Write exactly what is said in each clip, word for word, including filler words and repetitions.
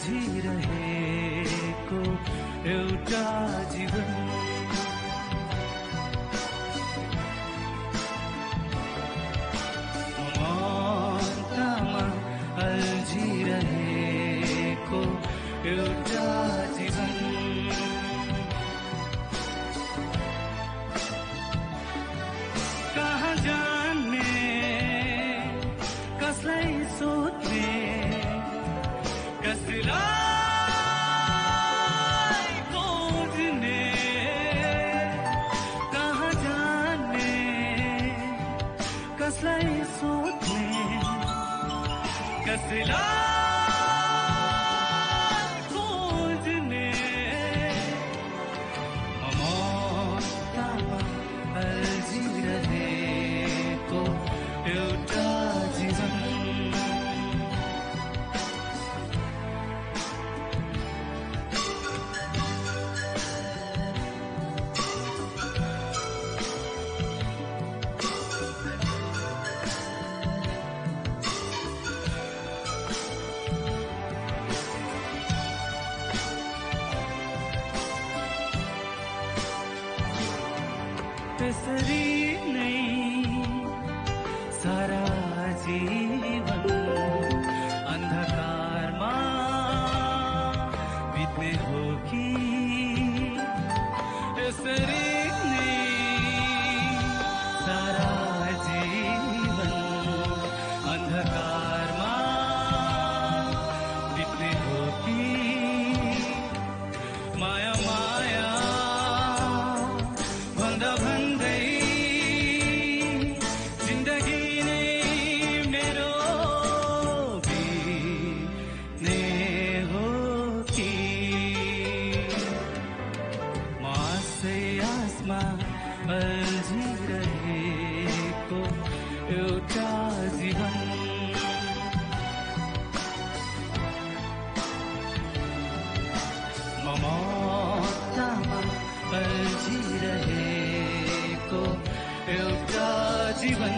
अल्झिरहेको एउटा जीवन ममतामा अल्झिरहेको एउटा जीवन कहाँ जाने कसलाई सोध्ने कसलाई खोज्ने कहाँ जाने कसलाई सोध्ने कसलाई खोज्ने ममतामा अल्झिरहेको एउटा जीवन त्यसरी नै सारा जीवन अन्धकारमा बित्ने हो कि त्यसरी नै सारा जीवन अन्धकारमा बित्ने हो कि माया माया भन्दा भन्दै जिन्दगी नै मेरो बित्ने हो कि म आसै आसमा अल्झिरहेको एउटा जीवन ममतामा अल्झिरहेको एउटा जीवन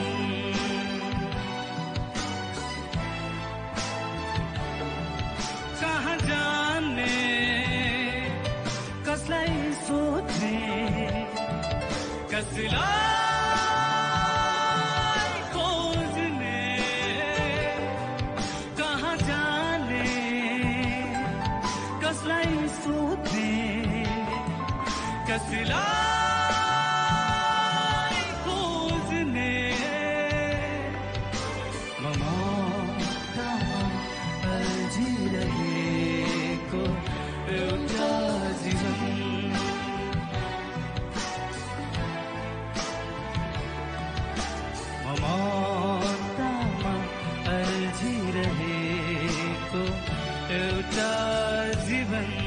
कहाँ जाने कसलाई सोध्ने कसलाई खोज्ने कहाँ जाने कसलाई सोध्ने कसलाई खोज्ने ममतामा अल्झिरहेको एउटा जीवन ममतामा अल्झिरहेको एउटा जीवन